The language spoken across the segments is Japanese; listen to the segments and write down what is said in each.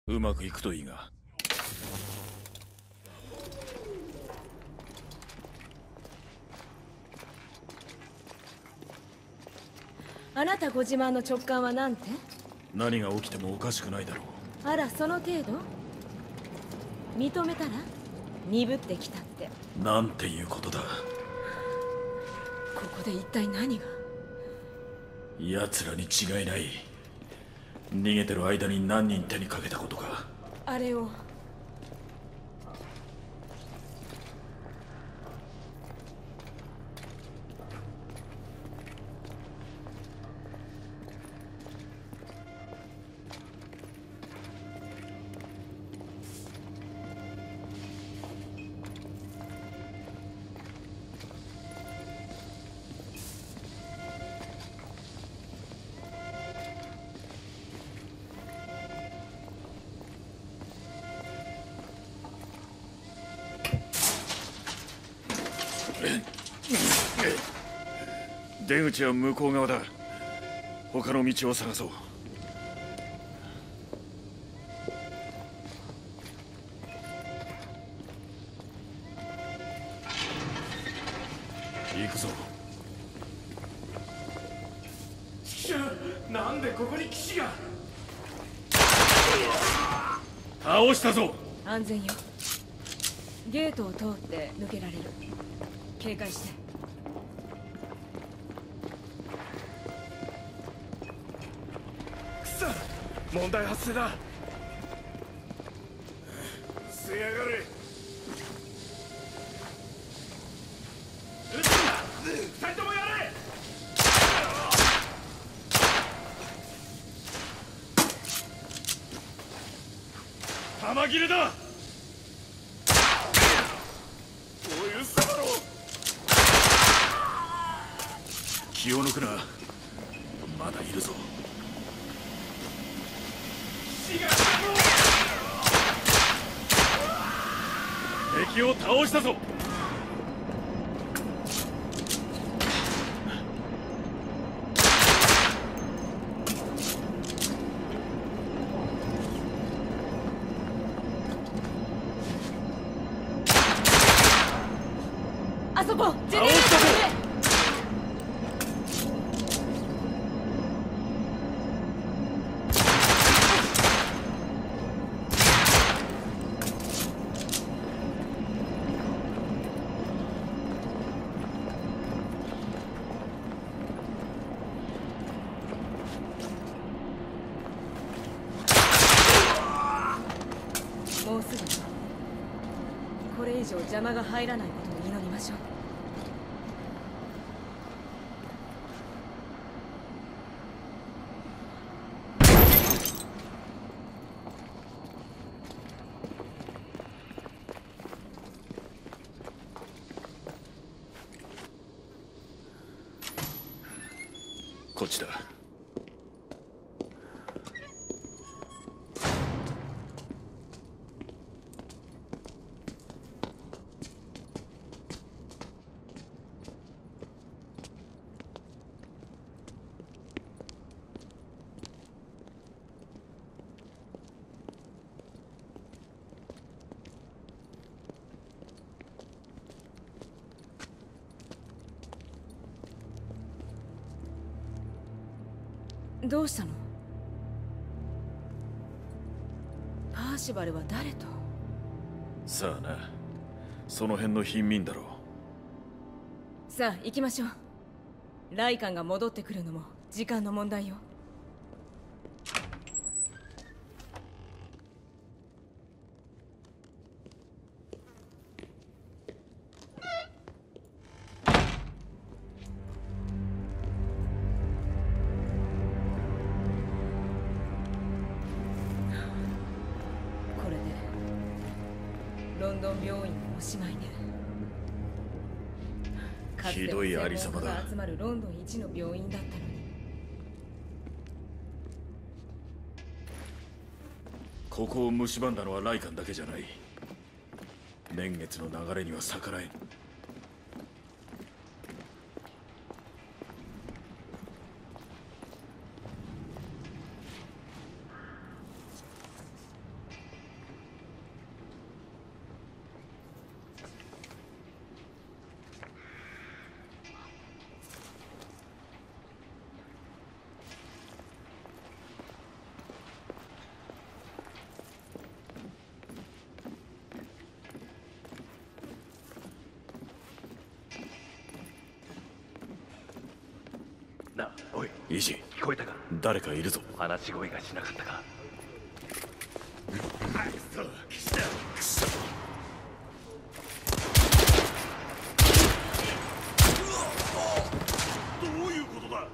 うまくいくといいが。 あなたご自慢の直感はなんて？ 何が起きてもおかしくないだろう。 あら、その程度？認めたら？鈍ってきたって。 なんていうことだ。 ここで一体何が？ 奴らに違いない。逃げてる間に何人手にかけたことか。 あれを。 出口は向こう側だ。他の道を探そう。行くぞ。なんでここに騎士が。倒したぞ。 安全よ。ゲートを通って抜けられる。警戒して。 くそ、問題発生だ。せやがれ。二人ともやれ。弾切れだ。おい、嘘だろ。気を抜くな。まだいるぞ。敵を倒したぞ。 あそこ、ジェネレーターの上。もうすぐ。これ以上邪魔が入らないことを祈りましょう。 こっちだ。 どうしたの？パーシバルは誰と？ さあな、その辺の貧民だろう。 さあ行きましょう。ライカンが戻ってくるのも時間の問題よ。これでロンドン病院もおしまいね。 ひどいありさまだ。 かつては専門家が集まるロンドン一の病院だったのに。 ここを蝕んだのはライカンだけじゃない。年月の流れには逆らえん。 な。おい、 イージ聞こえたか？ 誰かいるぞ。 話し声がしなかったか？ くそ。どういうことだ。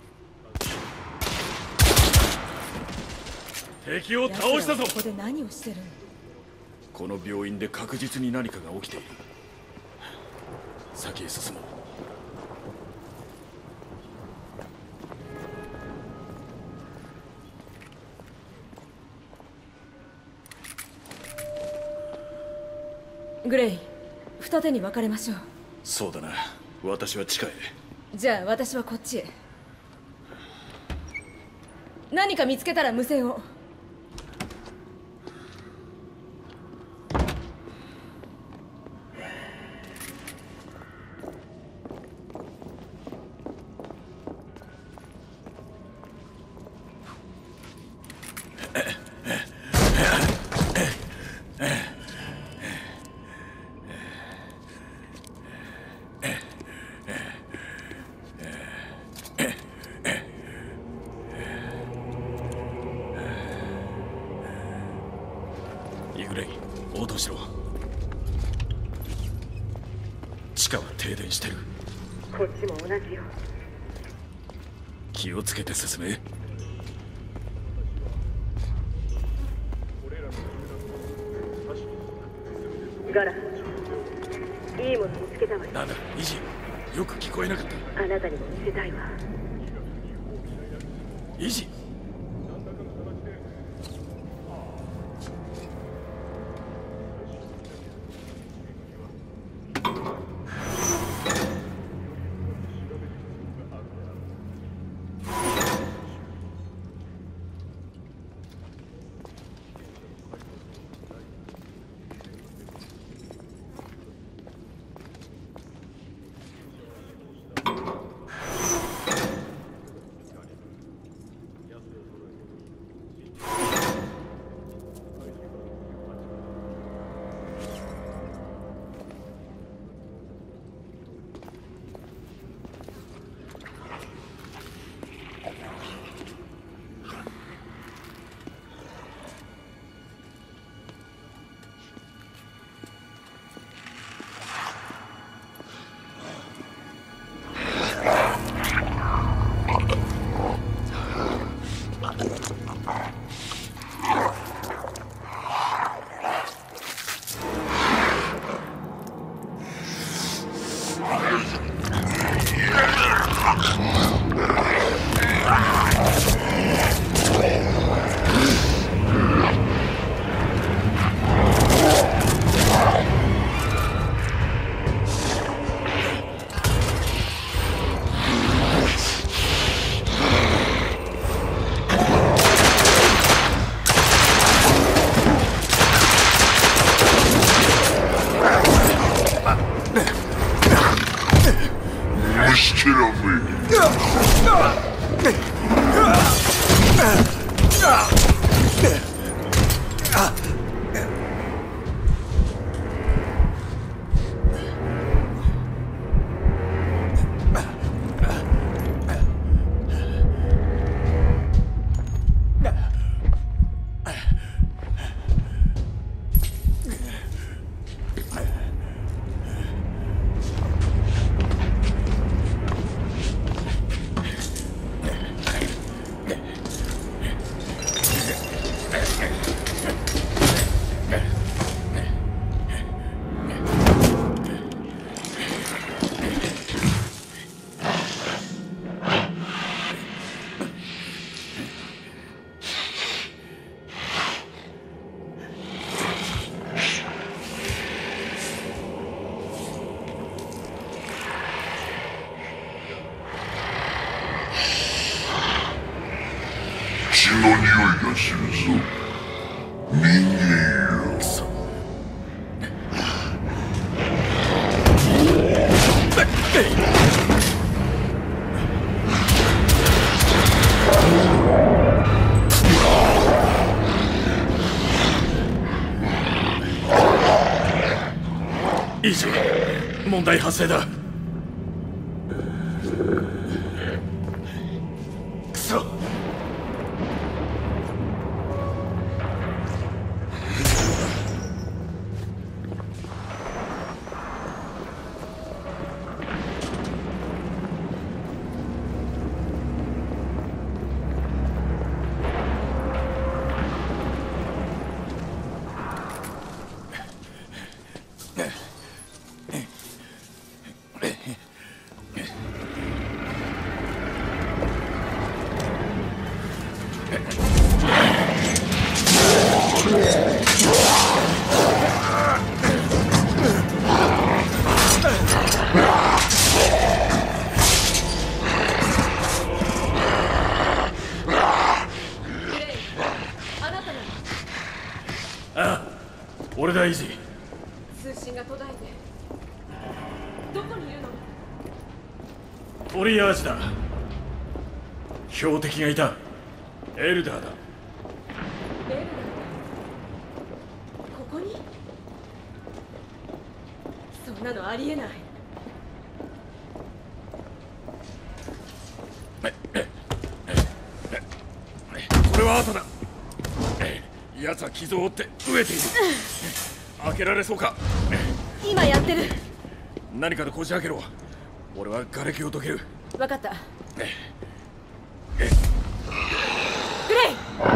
敵を倒したぞ。 ここで何をしてるの？ この病院で確実に何かが起きている。先へ進もう。 グレイ、二手に分かれましょう。 そうだな。私は地下へ。 じゃあ私はこっちへ。何か見つけたら無線を。イグレイ、応答しろ。地下は停電してる。 こっちも同じよ。 気をつけて進め。 ガラ、いいもの見つけたわよ。 なんだ、イジ、よく聞こえなかった。 あなたにも見せたいわ。 イジ。 血の匂いがするぞ、人間よ。 くそ。イージー、問題発生だ。 ああ、俺だイージー。 通信が途絶えて。どこにいるの？ トリアージだ。標的がいた。エルダーだ。 エルダー。ここに？そんなのありえない。 これは後だ。奴は傷を負って飢えている。開けられそうか？ 今やってる。 何かでこじ開けろ。俺は瓦礫をどける。 分かった。グレイ。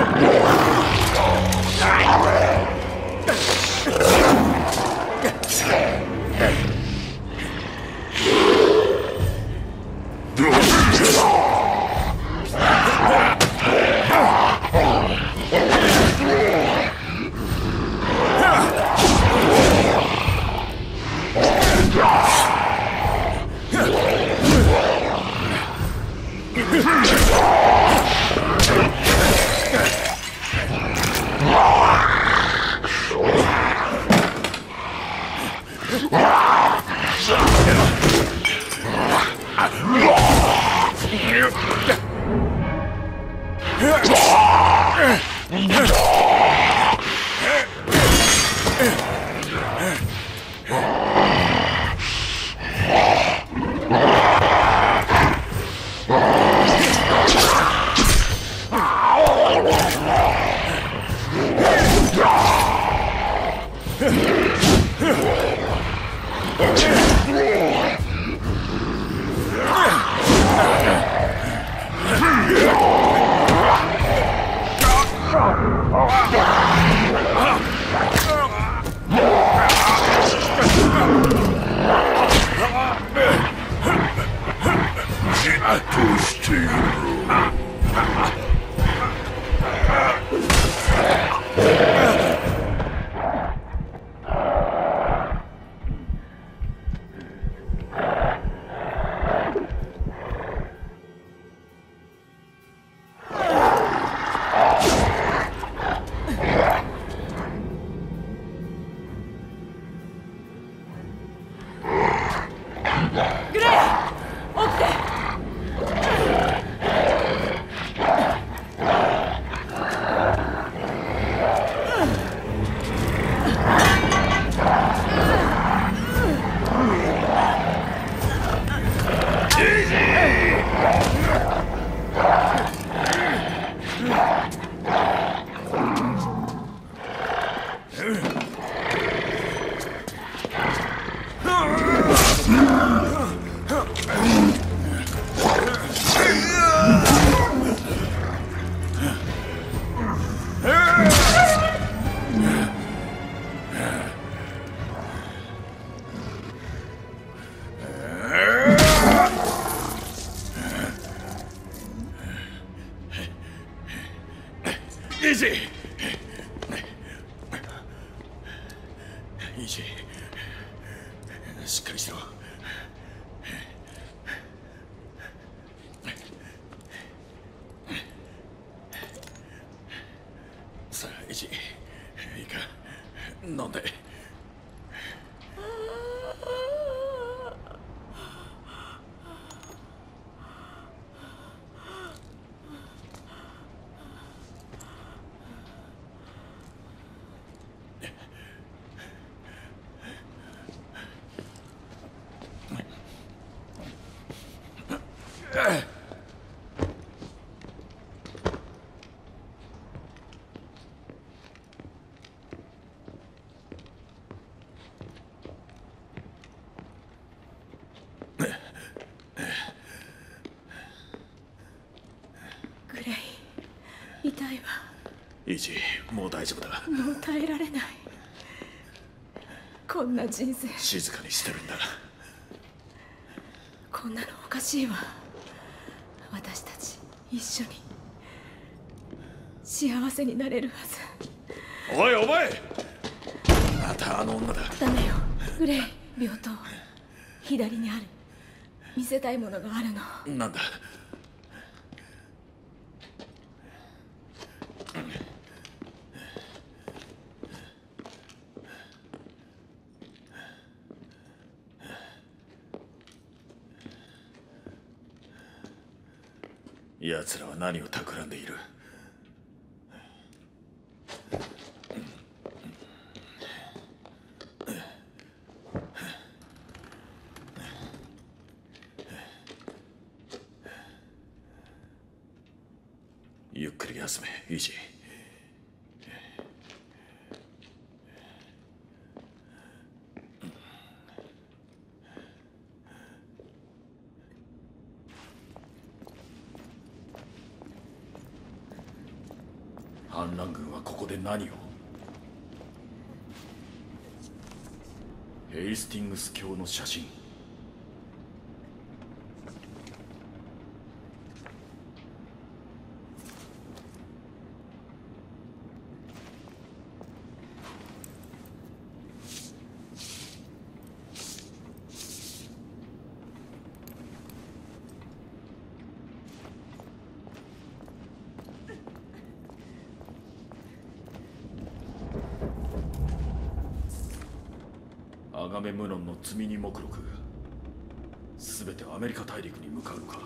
イージー。イージー、しっかりしろ。さあイージー、いいか、飲んで。 グレイ、痛いわ。 イージー、もう大丈夫だ。 もう耐えられない。こんな人生。 静かにしてるんだ。 こんなのおかしいわ。私たち一緒に幸せになれるはず。 おいお前、またあの女だ。 ダメよグレイ。病棟左にある。見せたいものがあるの。 なんだ。 奴らは何を企んでいる？ゆっくり休め、イージー。反乱軍はここで何を？ヘイスティングス卿の写真。アガメムノンの積み荷目録、すべてアメリカ大陸に向かうのか。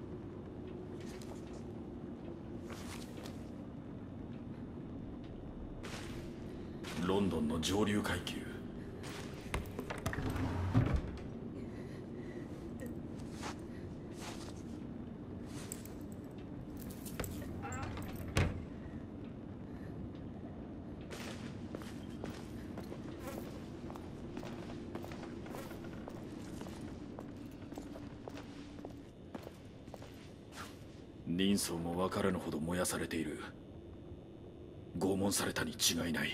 ロンドンの上流階級。人相も分からぬほど燃やされている。拷問されたに違いない。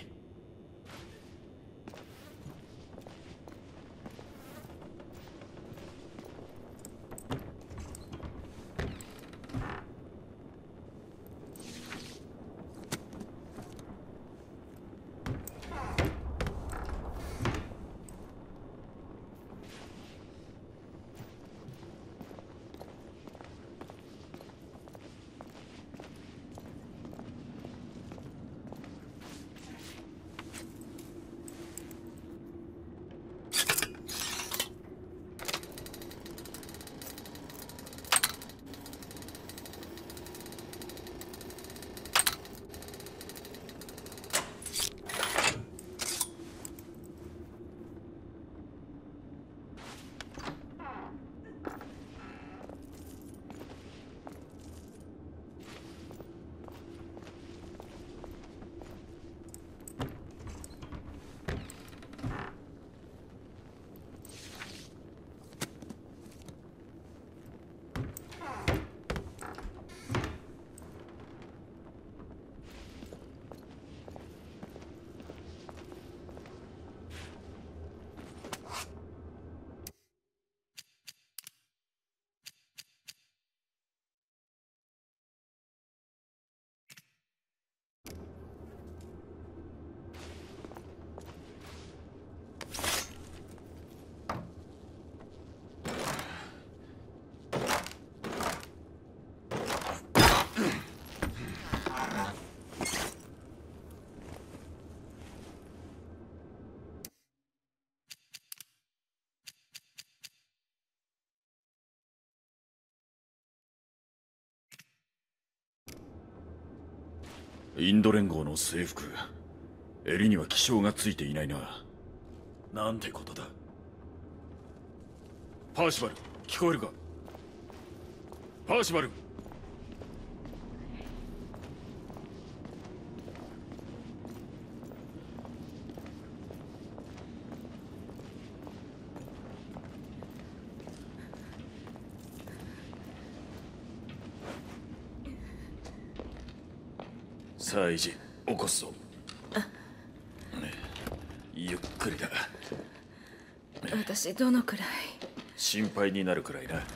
インド連合の制服、襟には気象がついていないな。なんてことだ。パーシバル、聞こえるか？パーシバル。さあイジ、起こすぞ。ゆっくりだ。 私どのくらい？ 心配になるくらいな。 ガラ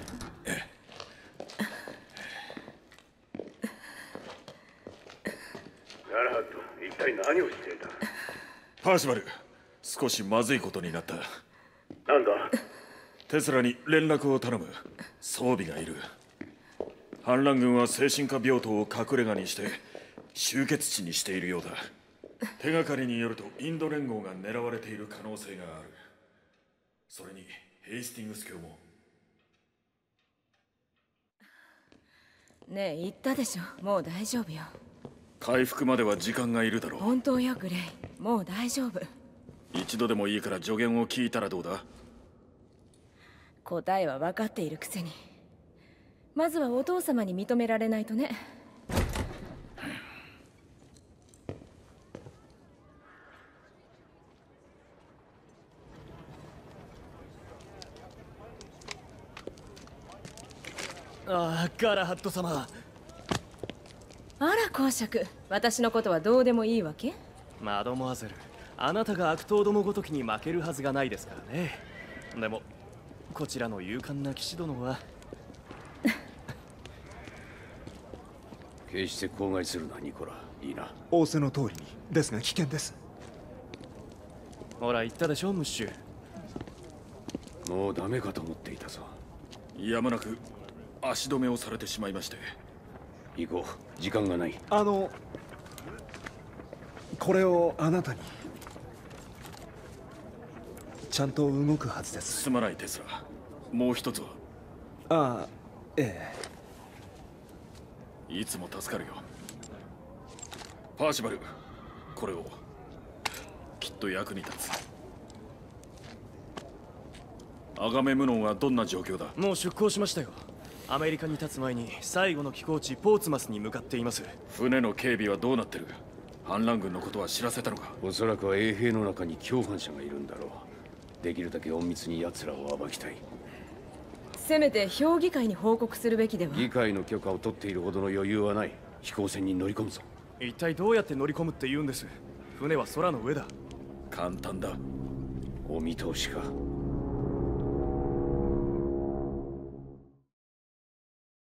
ハット、一体何をしていた？ パーシバル、少しまずいことになった。 なんだ？ テスラに連絡を頼む。装備がいる。反乱軍は精神科病棟を隠れ家にして集結地にしているようだ。手がかりによるとインド連合が狙われている可能性がある。それにヘイスティングス卿も。 ねえ言ったでしょ、もう大丈夫よ。 回復までは時間がいるだろう。 本当よグレイ、もう大丈夫。 一度でもいいから助言を聞いたらどうだ。 答えは分かっているくせに。まずはお父様に認められないとね。 ああ、ガラハット様。 あら公爵、私のことはどうでもいいわけ？ マドモアゼル、あなたが悪党どもごときに負けるはずがないですからね。でもこちらの勇敢な騎士殿は決して口外するな、ニコラ。いいな。 仰せの通りに。ですが危険です。 ほら言ったでしょムッシュ。 もうダメかと思っていたぞ。 やむなく足止めをされてしまいまして。 行こう、時間がない。 これをあなたに。ちゃんと動くはずです。 すまないテスラ。もう一つは？ ああ、えいつも助かるよ。パーシバル、これを。きっと役に立つ。アガメムノンはどんな状況だ？ もう出港しましたよ。アメリカに立つ前に最後の寄港地ポーツマスに向かっています。 船の警備はどうなってる？反乱軍のことは知らせたのか？ おそらくは衛兵の中に共犯者がいるんだろう。できるだけ隠密に奴らを暴きたい。 せめて評議会に報告するべきでは。 議会の許可を取っているほどの余裕はない。飛行船に乗り込むぞ。 一体どうやって乗り込むって言うんです？船は空の上だ。 簡単だ。 お見通しか。